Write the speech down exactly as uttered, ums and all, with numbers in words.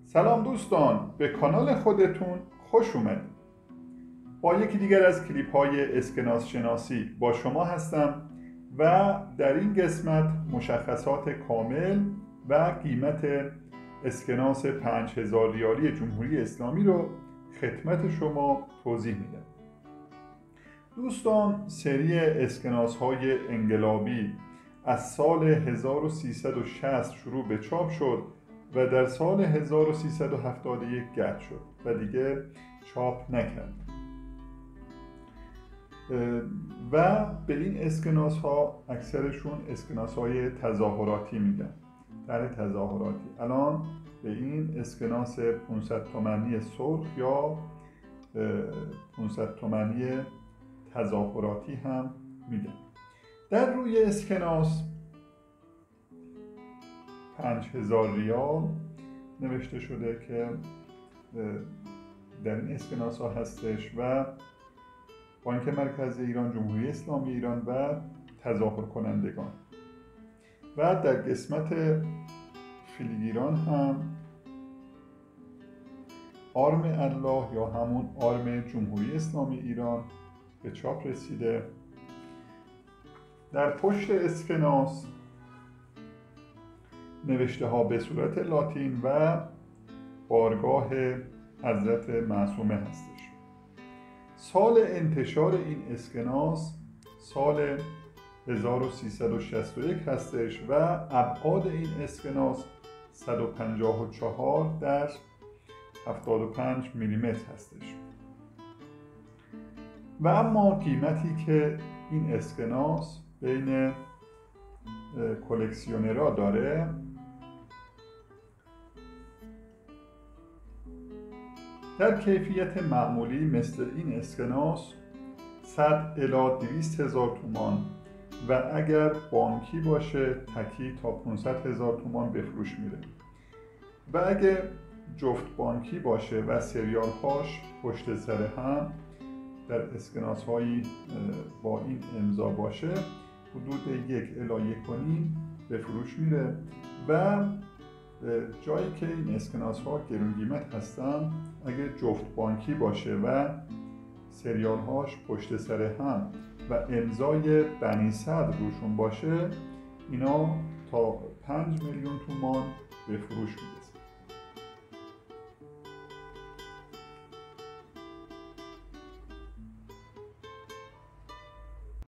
سلام دوستان، به کانال خودتون خوش اومدید. با یکی دیگر از کلیپ های اسکناس شناسی با شما هستم و در این قسمت مشخصات کامل و قیمت اسکناس پنج هزار ریالی جمهوری اسلامی رو خدمت شما توضیح میدم. دوستان، سری اسکناس های انقلابی از سال هزار و سیصد و شصت شروع به چاپ شد و در سال هزار و سیصد و هفتاد و یک قطع شد و دیگه چاپ نکرد و به این اسکناس ها اکثرشون اسکناس های تظاهراتی میگن، در تظاهراتی. الان به این اسکناس پانصد تومانی سرخ یا پانصد تومانی تظاهراتی هم میگن. در روی اسکناس پنج هزار ریال نوشته شده که در این اسکناس ها هستش و بانک مرکزی ایران، جمهوری اسلامی ایران و تظاهر کنندگان. و در قسمت فیلیگران هم آرم الله یا همون آرم جمهوری اسلامی ایران به چاپ رسیده. در پشت اسکناس نوشته ها به صورت لاتین و بارگاه حضرت معصومه هستش. سال انتشار این اسکناس سال هزار و سیصد و شصت و یک هستش و ابعاد این اسکناس صد و پنجاه و چهار در هفتاد و پنج میلیمتر هستش. و اما قیمتی که این اسکناس بین کلکسیونرها داره در کیفیت معمولی مثل این اسکناس صد الی دویست هزار تومان و اگر بانکی باشه تکی تا پانصد هزار تومان به فروش میره و اگه جفت بانکی باشه و سریال هاش پشت سر هم در اسکناس هایی با این امضا باشه حدود یک الی یک و نیم به فروش میره. و جایی که این اسکناس ها گرون قیمت هستن اگه جفت بانکی باشه و سریال هاش پشت سر هم و امضای بنی صدر روشون باشه اینا تا پنج میلیون تومان به فروش میره.